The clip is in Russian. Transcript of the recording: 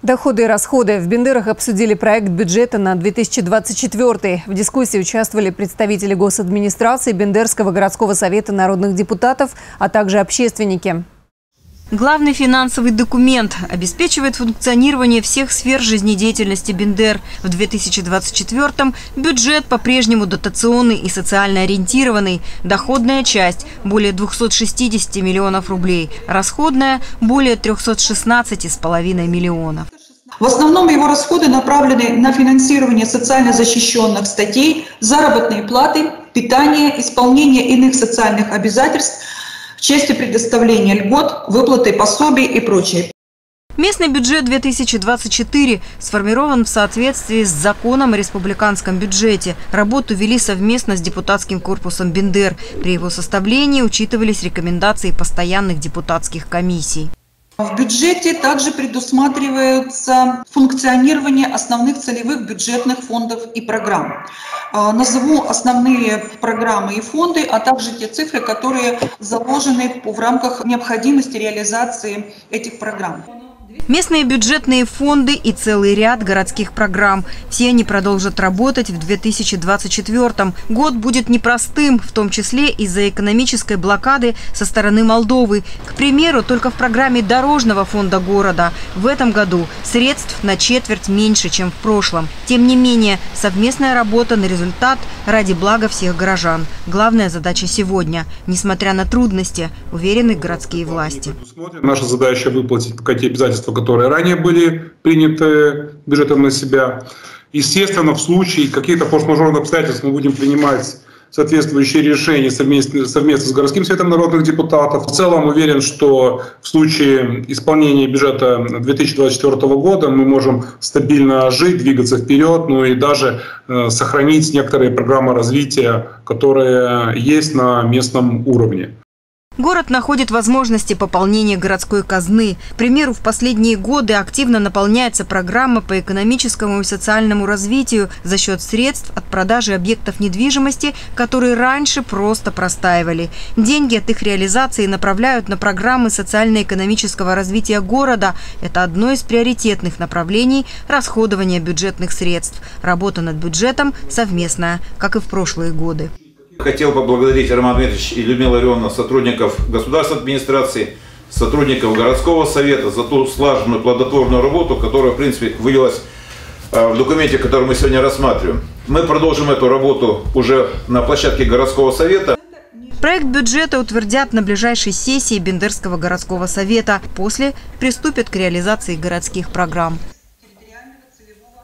Доходы и расходы. В Бендерах обсудили проект бюджета на 2024. В дискуссии участвовали представители госадминистрации, Бендерского городского совета народных депутатов, а также общественники. Главный финансовый документ обеспечивает функционирование всех сфер жизнедеятельности Бендер. В 2024-м бюджет по-прежнему дотационный и социально ориентированный. Доходная часть – более 260 миллионов рублей. Расходная – более 316,5 миллионов. В основном его расходы направлены на финансирование социально защищенных статей, заработные платы, питание, исполнение иных социальных обязательств в части предоставления льгот, выплаты пособий и прочее. Местный бюджет 2024 сформирован в соответствии с законом о республиканском бюджете. Работу вели совместно с депутатским корпусом Бендер. При его составлении учитывались рекомендации постоянных депутатских комиссий. В бюджете также предусматривается функционирование основных целевых бюджетных фондов и программ. Назову основные программы и фонды, а также те цифры, которые заложены в рамках необходимости реализации этих программ. Местные бюджетные фонды и целый ряд городских программ. Все они продолжат работать в 2024-м. Год будет непростым, в том числе из-за экономической блокады со стороны Молдовы. К примеру, только в программе Дорожного фонда города в этом году средств на четверть меньше, чем в прошлом. Тем не менее, совместная работа на результат ради блага всех горожан. Главная задача сегодня, несмотря на трудности, уверены городские власти. Наша задача выплатить те обязательства, которые ранее были приняты бюджетом на себя. Естественно, в случае каких-то форс-мажорных обстоятельств мы будем принимать соответствующие решения совместно с городским советом народных депутатов. В целом уверен, что в случае исполнения бюджета 2024 года мы можем стабильно жить, двигаться вперед, ну и даже сохранить некоторые программы развития, которые есть на местном уровне. Город находит возможности пополнения городской казны. К примеру, в последние годы активно наполняется программа по экономическому и социальному развитию за счет средств от продажи объектов недвижимости, которые раньше просто простаивали. Деньги от их реализации направляют на программы социально-экономического развития города. Это одно из приоритетных направлений расходования бюджетных средств. Работа над бюджетом совместная, как и в прошлые годы. Хотел поблагодарить Романа Дмитриевича и Людмилу Ларионовну, сотрудников государственной администрации, сотрудников городского совета за ту слаженную, плодотворную работу, которая, в принципе, вылилась в документе, который мы сегодня рассматриваем. Мы продолжим эту работу уже на площадке городского совета. Проект бюджета утвердят на ближайшей сессии Бендерского городского совета. После приступят к реализации городских программ.